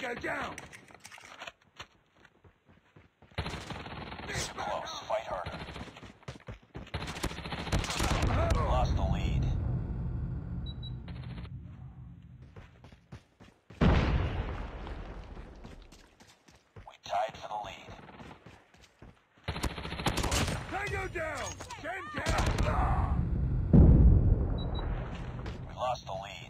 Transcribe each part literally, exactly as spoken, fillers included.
Tango down! Too close. Fight harder. We lost the lead. We tied for the lead. Tango down! Ten down! We lost the lead.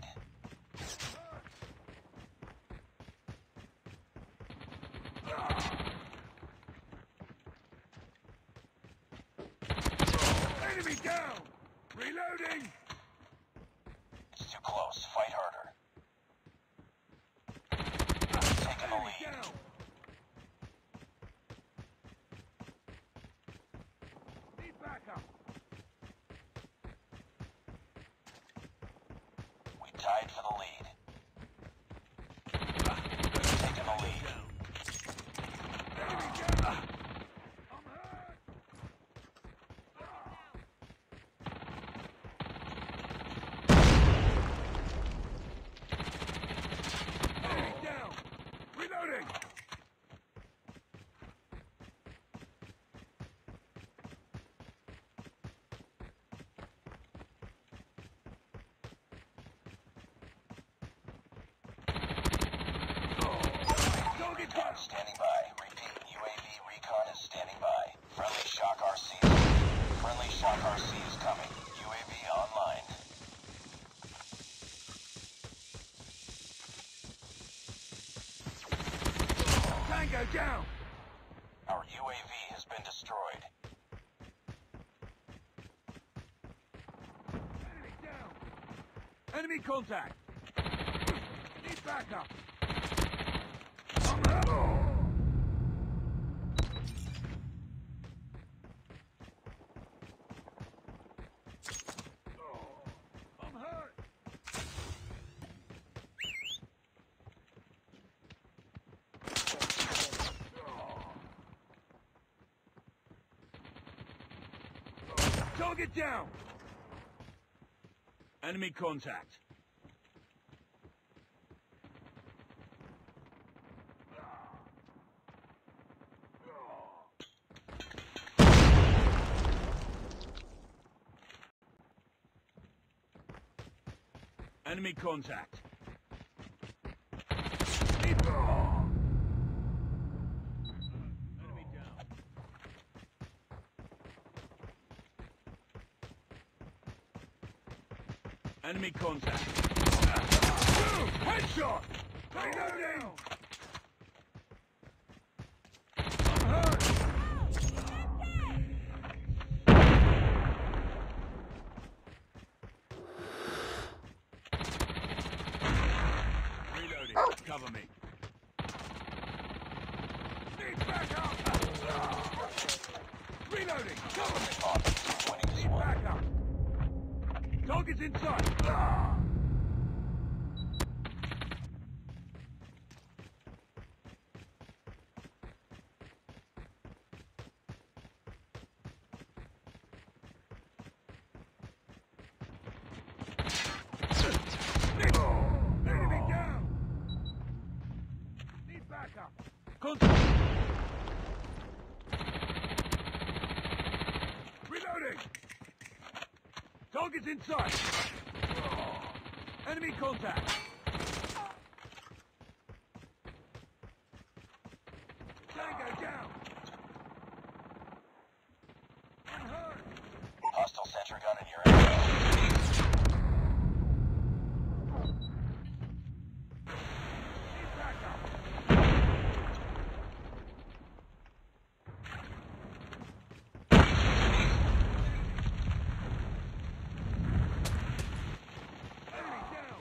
Enemy down! Reloading! It's too close. Fight harder. Taking the Enemy lead. down! Need backup! We tied for the lead. Taking the lead. Enemy down! I'm hurt! Enemy down! Reloading! Target Recon down! standing by. Repeat. U A V recon is standing by. Friendly shock R C. Friendly shock R C is coming. U A V online. Tango down! Our U A V has been destroyed. Enemy down! Enemy contact! Need backup! I'm hurt! I'm hurt! Target down! Enemy contact. Enemy contact. Enemy down. Enemy contact. Headshot! Reloading! I'm hurt! Reloading. Cover me. Need backup! Reloading! Cover me! Offense winning this Need one. backup! Target's inside! Enemy down! Need backup! Contact! Reloading! Target's inside! Enemy contact! Tango down! I'm hurt! Hostile sentry gun in your area. Need backup! Enemy down!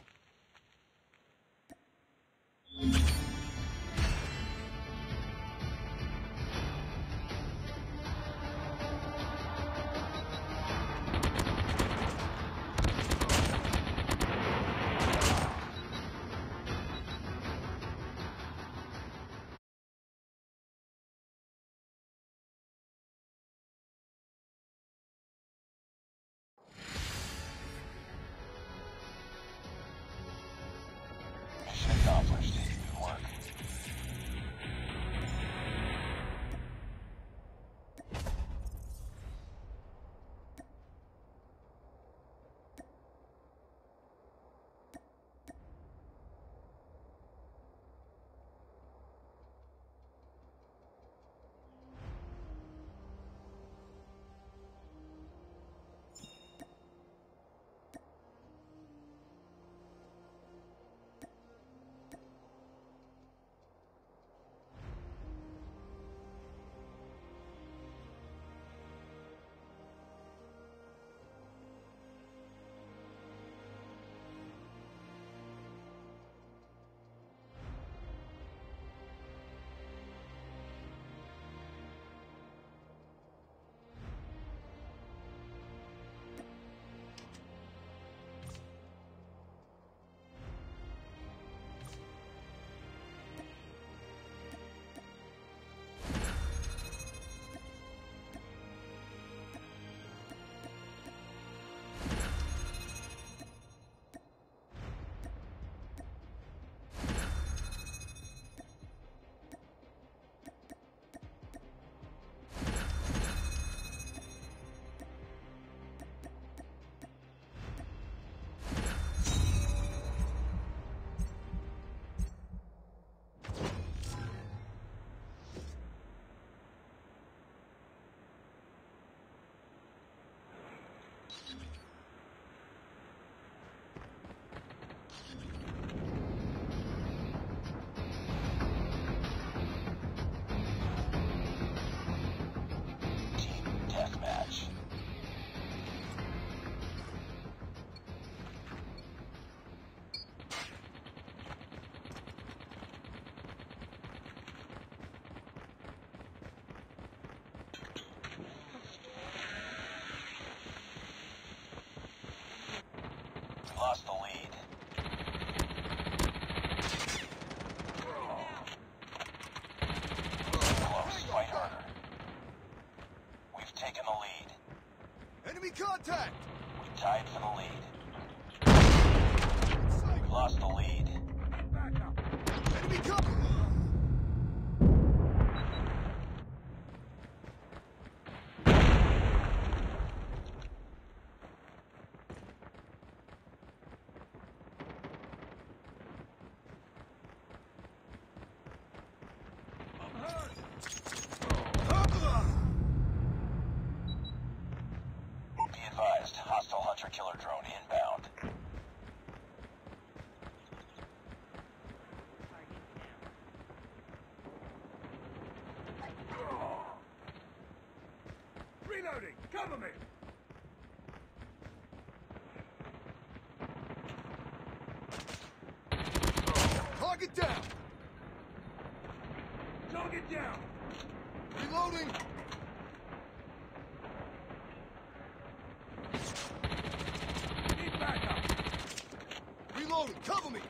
contact! We tied for the lead. We lost the lead. Get back up. Enemy cover! I'm hurt. Be advised, hostile hunter-killer drone inbound. Reloading. Cover me. Target down! Target down. Reloading! Need backup. Reloading! Cover me!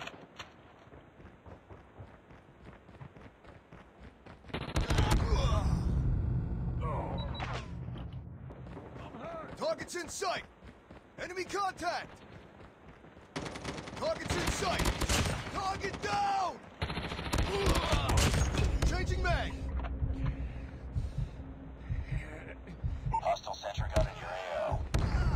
I'm hurt. Target's in sight! Enemy contact! Target's in sight! Target down! Changing mag! Hostile sentry gun in your A O.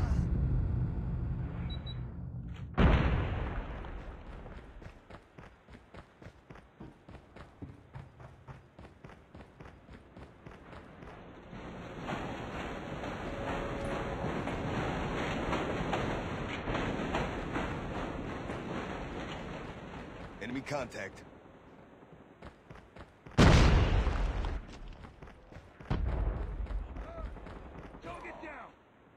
Enemy contact. Target down.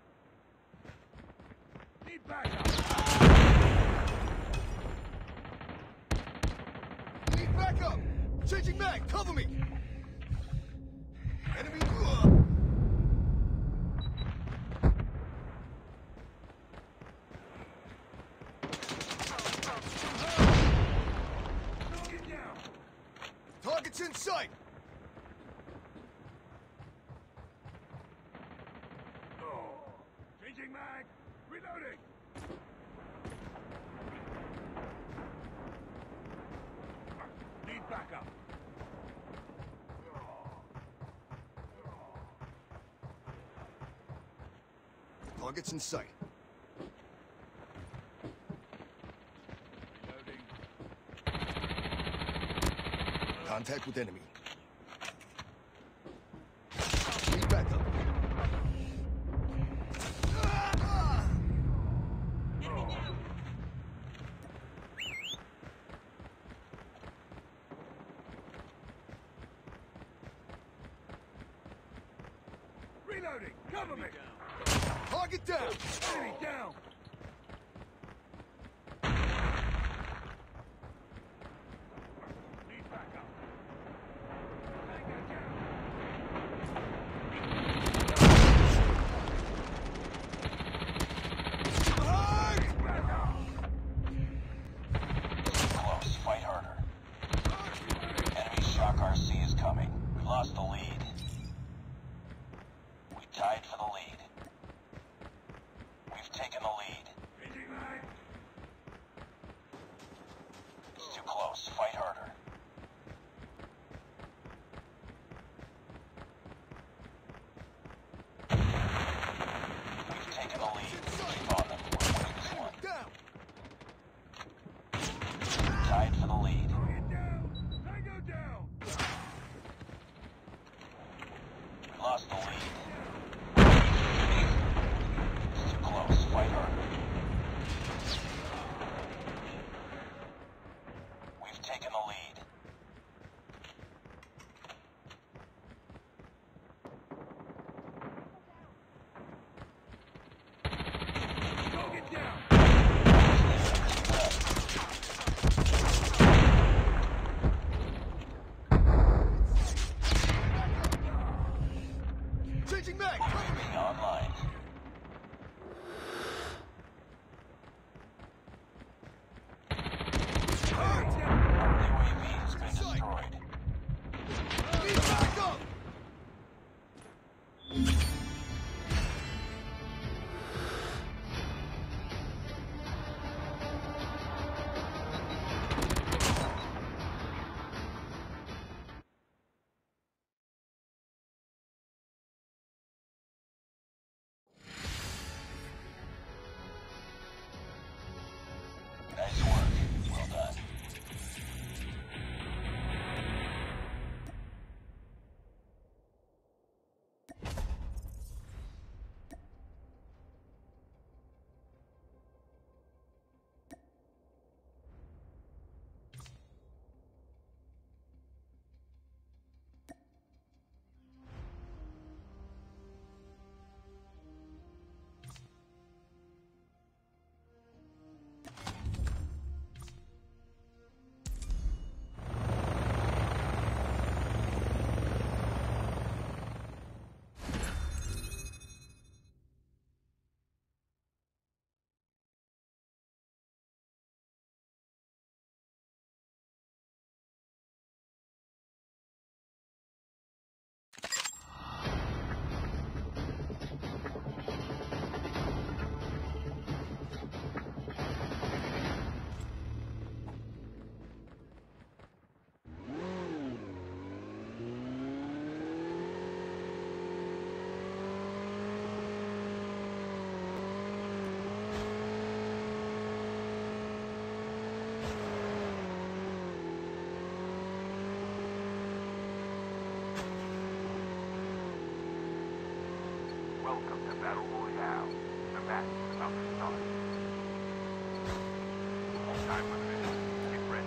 Need backup. Need backup! Changing mag! Cover me! Enemy... Target down. Target's in sight! Changing mag. Reloading. Need backup. Target's in sight. Reloading. Contact with enemy. Need backup. Reloading. Cover me. Target down! Enemy down. Need backup. Tango down. Behind! Backup. Close, fight harder. Enemy shock R C is coming. We lost the lead. We tied for the lead. We've taken the lead. Changing mag. It's too close, fight harder. We've taken the lead. Keep on them. We're winning this one. Down! Tied for the lead. Target down. Tango down. We lost the lead. It's too close, fight harder. We've taken the lead. Target down. Welcome to Battle Royale. The match is about to start. Time for the mission. Get ready.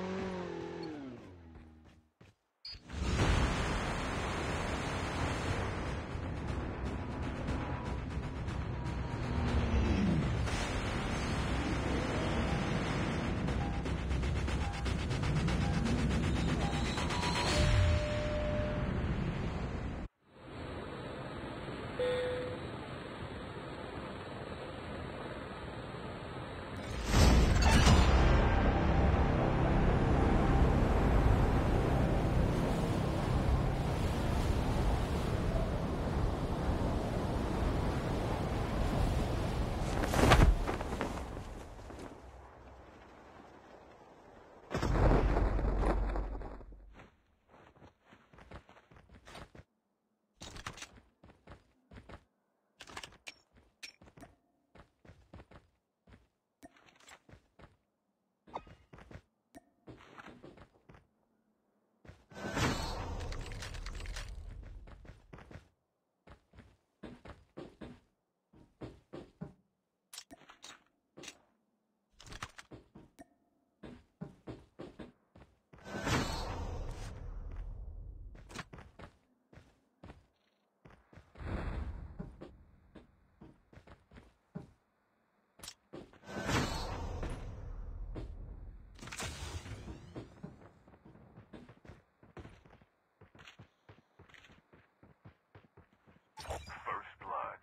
First blood.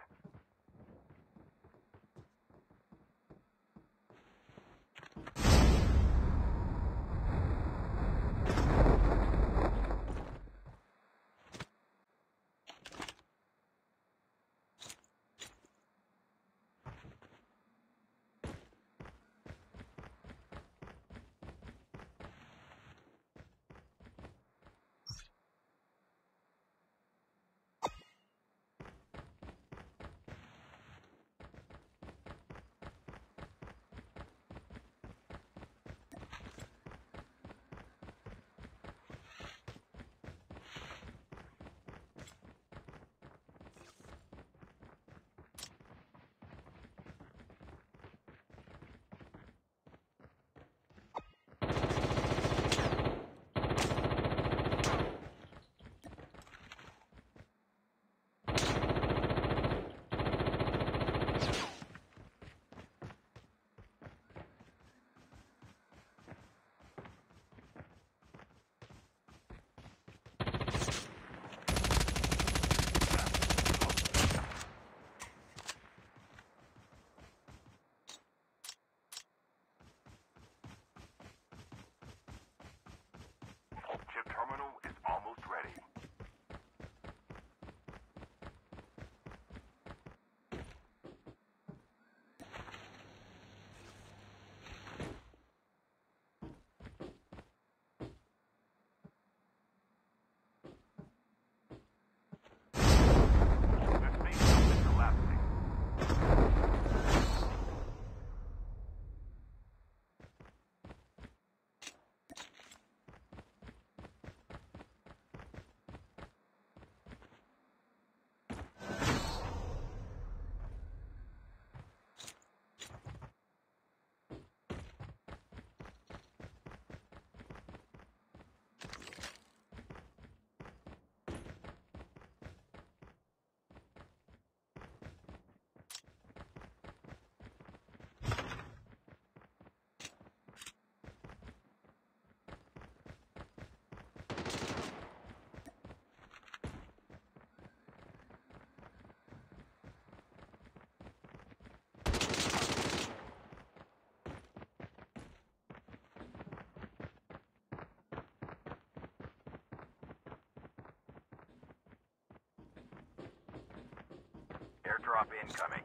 Chip terminal is almost ready. The space shuttle is collapsing. Airdrop incoming.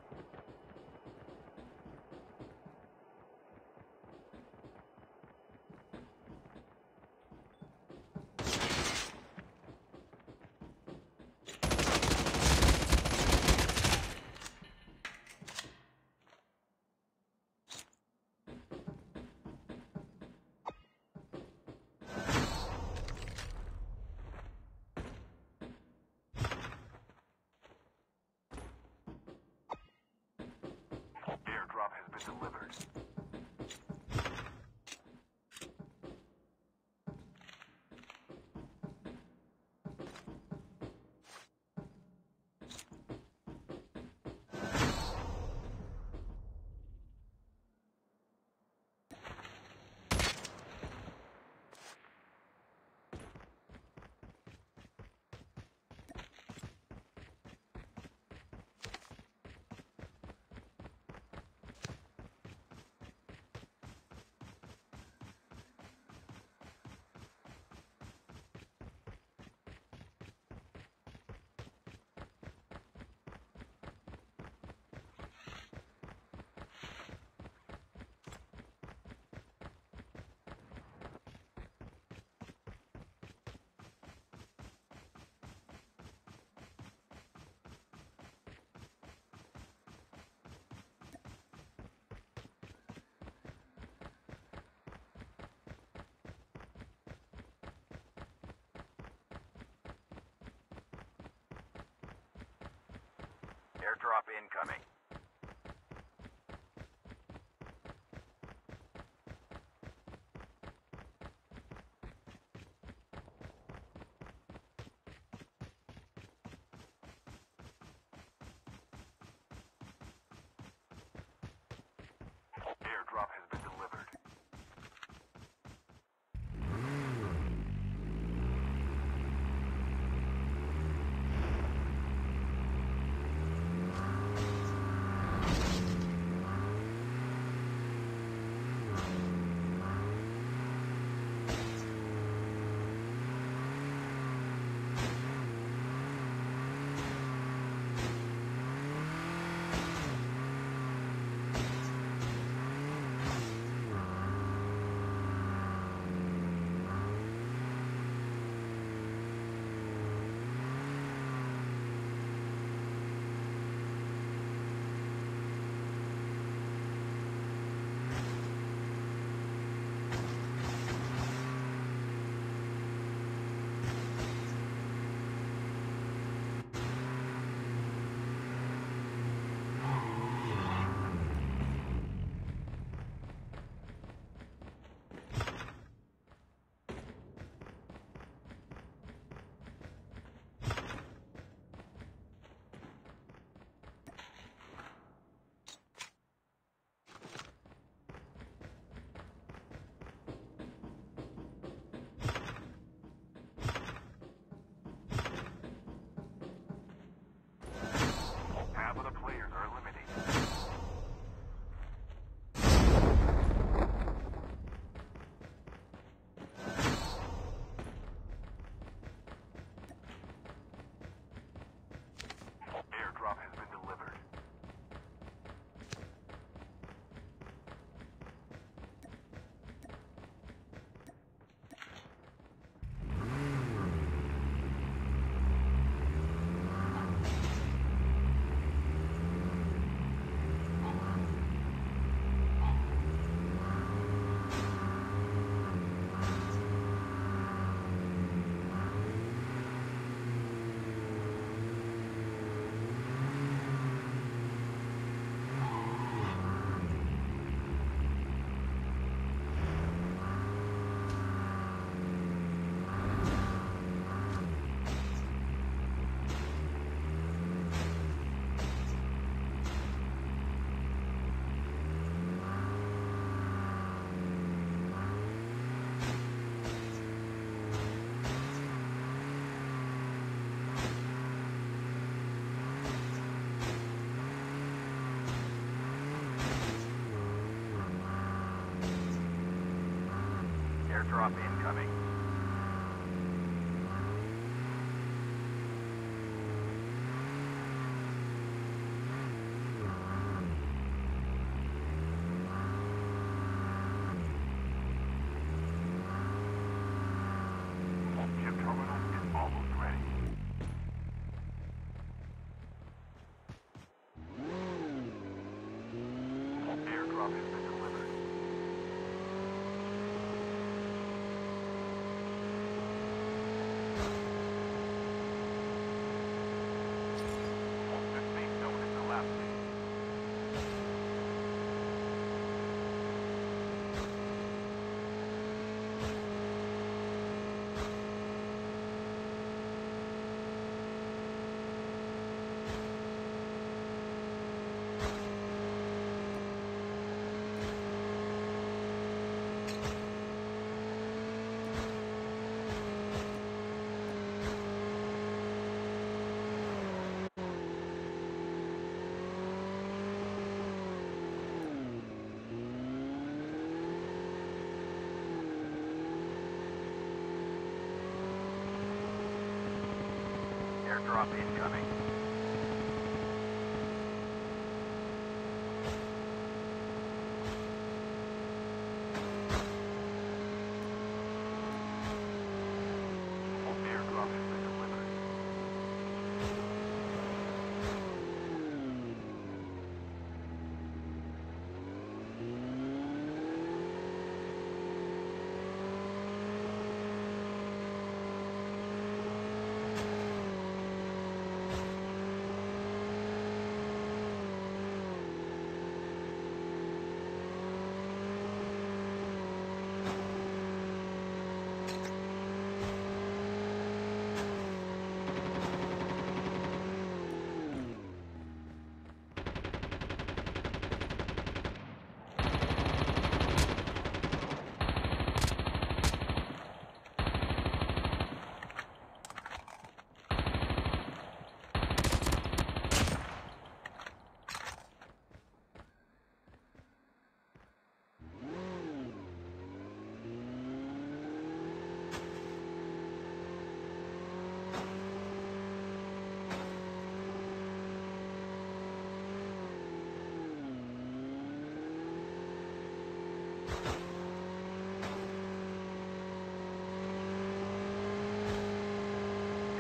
Airdrop incoming. Airdrop has been delivered. Half of the players are eliminated. Airdrop has been delivered. Airdrop incoming. Chip terminal is almost ready. Airdrop has been delivered. The safe zone is collapsing. Airdrop incoming. Airdrop has been delivered.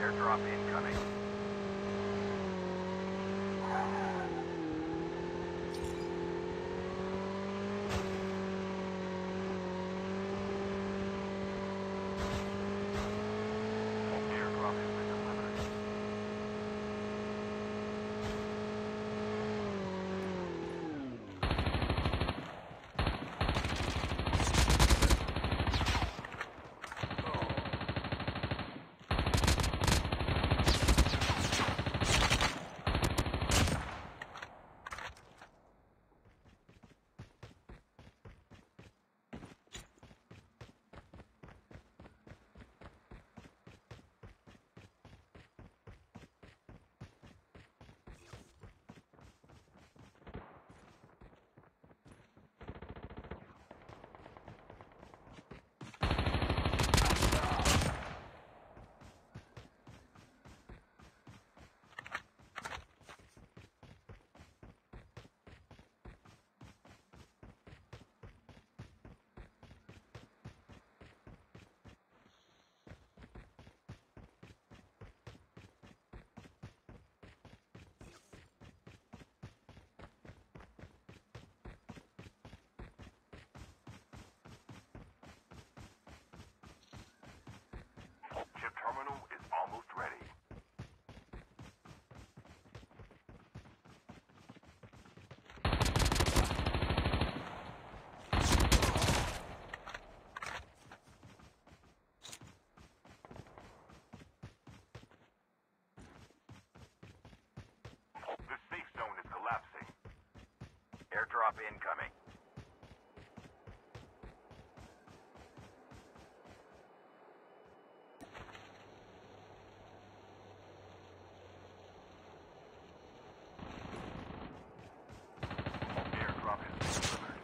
Airdrop incoming. Airdrop has been delivered. Chip terminal is almost ready. The safe zone is collapsing. Airdrop incoming. Airdrop has been delivered.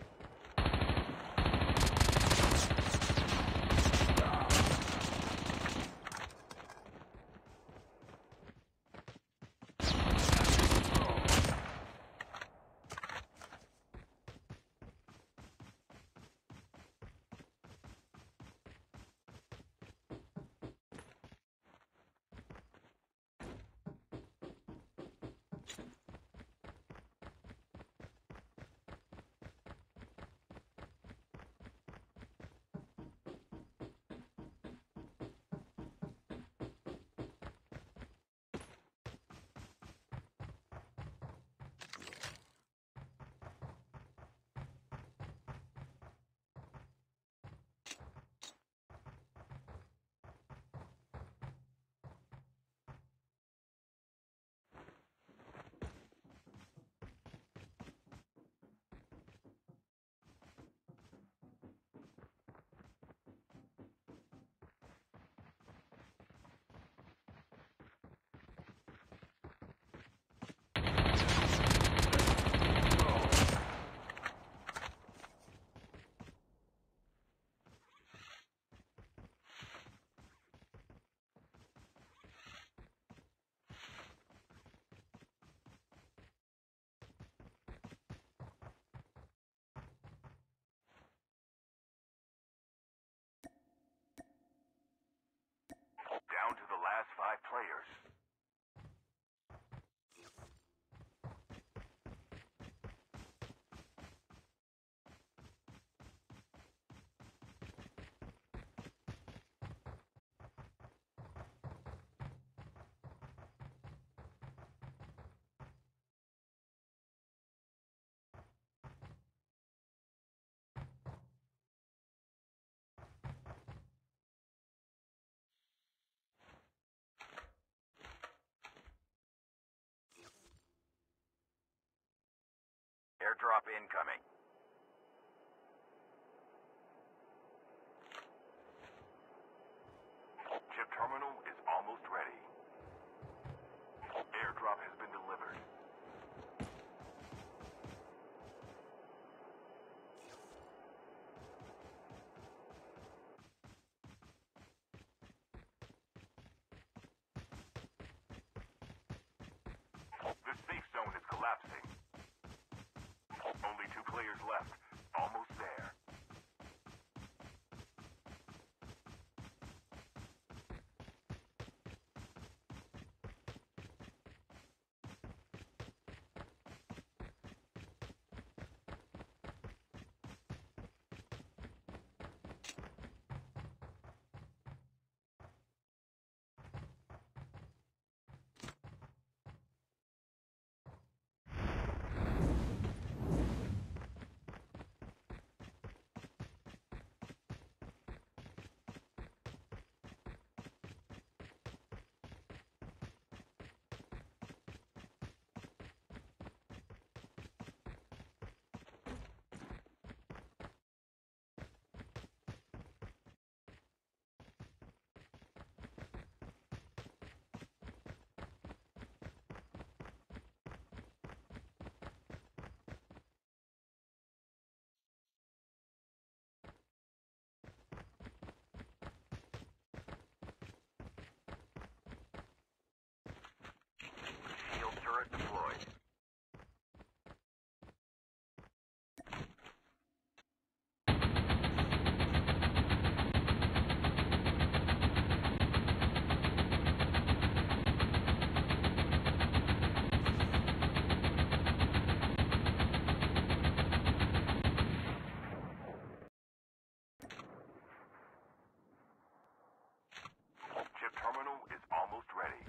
Down to the last five players. Airdrop incoming. Chip terminal is almost ready. Airdrop has been delivered. The safe zone is collapsing. Only two players turret deployed. Chip terminal is almost ready.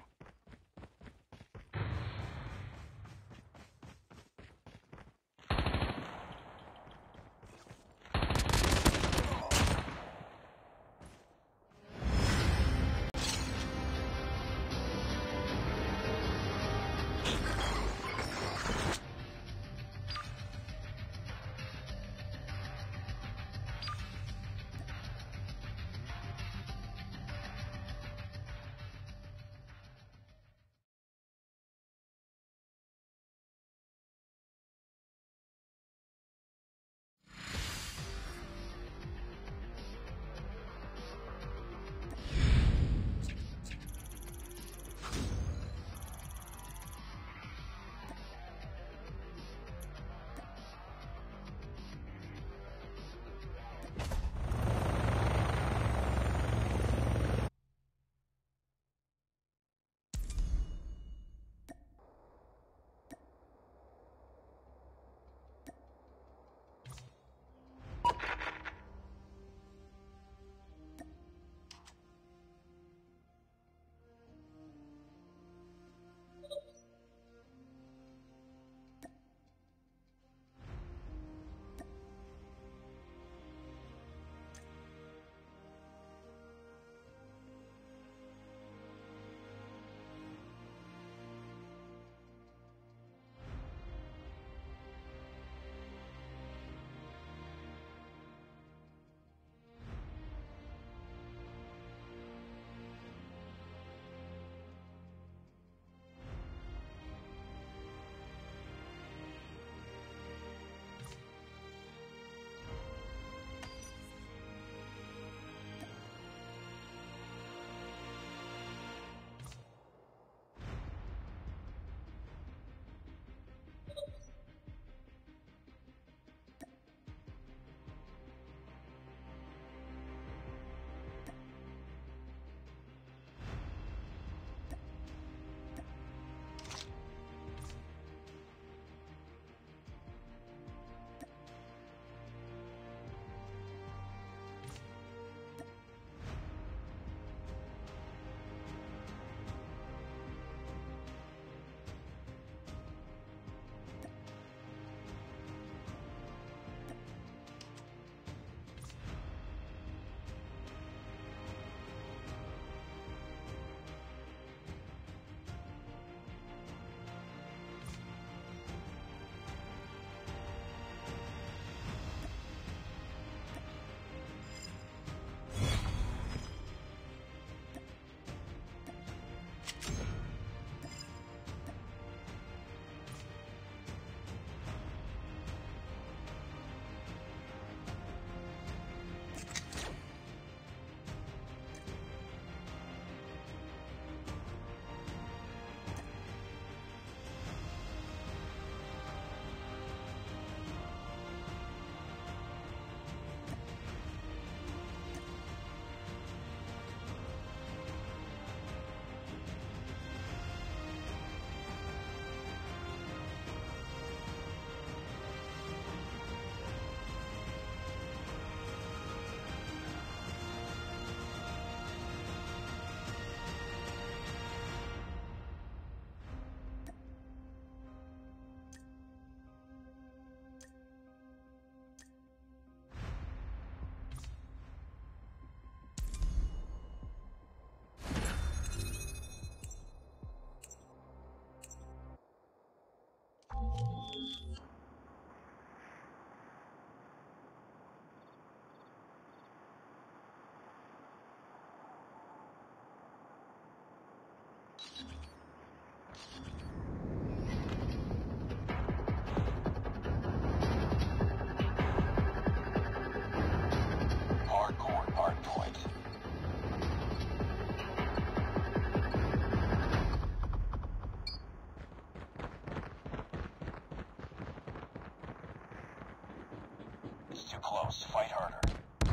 close. Fight harder.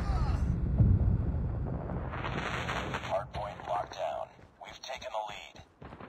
Hardpoint locked down. We've taken the lead.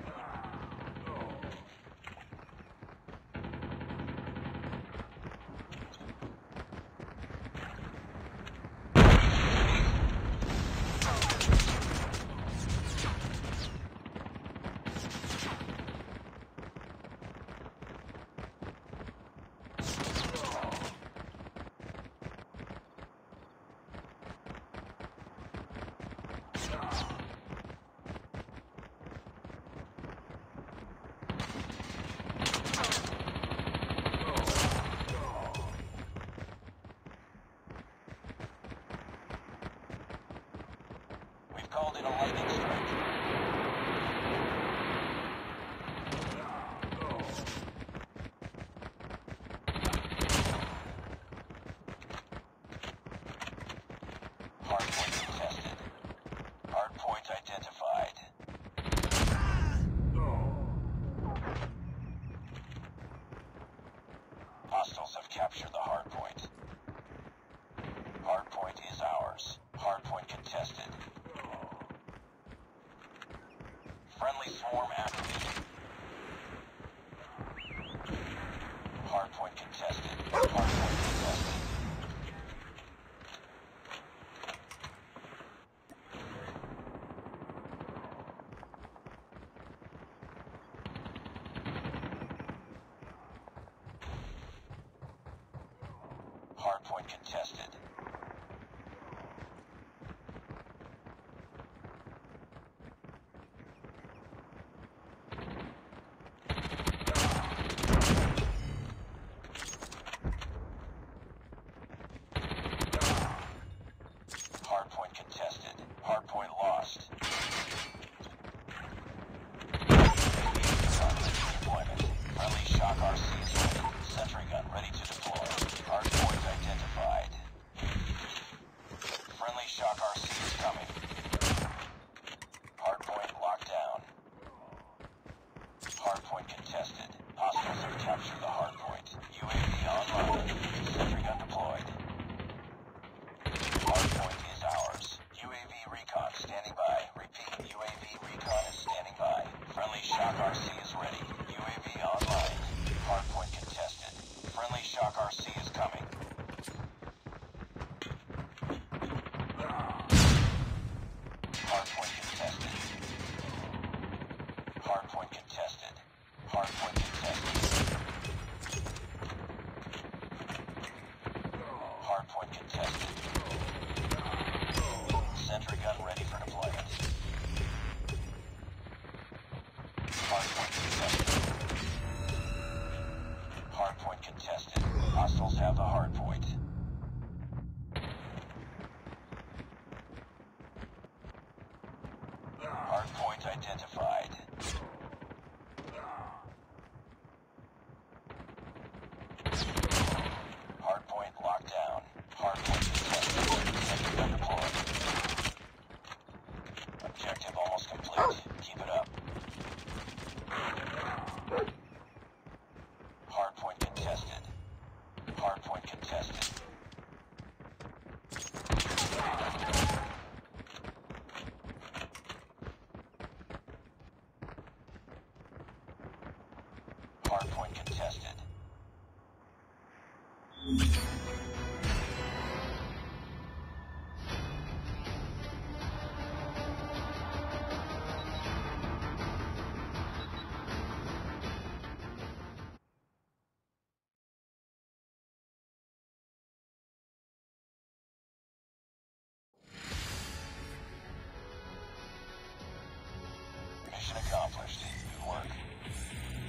We've called in a lightning strike. Hardpoint contested. Hardpoint identified. Hostiles have captured the hardpoint. Hardpoint is ours. Hardpoint contested. Friendly swarm activated. Hardpoint contested. Hardpoint contested. Hardpoint contested. Hardpoint contested. Hardpoint lost. Deployment. Friendly shock R C is ready. Sentry gun ready to deploy. Hardpoint identified. Friendly shock R C is coming. Hardpoint locked down. Hardpoint contested. Hostiles have captured the hardpoint. U A V online. Sentry gun deployed. Hardpoint is ours. U A V recon standing by. Repeat, U A V recon is standing by. Friendly shock R C is ready. U A V online. Hardpoint contested. Friendly shock R C is coming. Hardpoint contested. Hardpoint contested. Hardpoint contested. Hardpoint contested. Sentry gun ready for deployment. Hardpoint contested. Hardpoint contested. Hostiles have the hardpoint. Hardpoint identified. Hardpoint locked down. Hardpoint contested. Sentry gun deployed. Objective almost complete. Keep it up. Hardpoint contested. Hardpoint contested. Hardpoint contested. Mission accomplished. Good work.